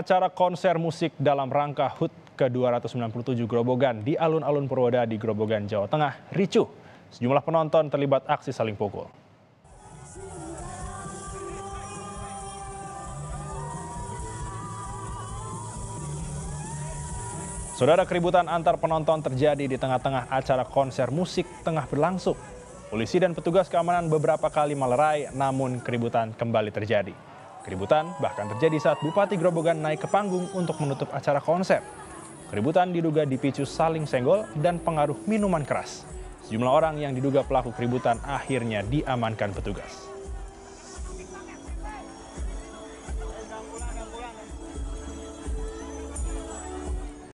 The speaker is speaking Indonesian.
Acara konser musik dalam rangka HUT ke-297 Grobogan di alun-alun Purwodadi, Grobogan, Jawa Tengah ricuh. Sejumlah penonton terlibat aksi saling pukul. Saudara, keributan antar penonton terjadi di tengah-tengah acara konser musik tengah berlangsung. Polisi dan petugas keamanan beberapa kali melerai, namun keributan kembali terjadi. Keributan bahkan terjadi saat Bupati Grobogan naik ke panggung untuk menutup acara konser. Keributan diduga dipicu saling senggol dan pengaruh minuman keras. Sejumlah orang yang diduga pelaku keributan akhirnya diamankan petugas.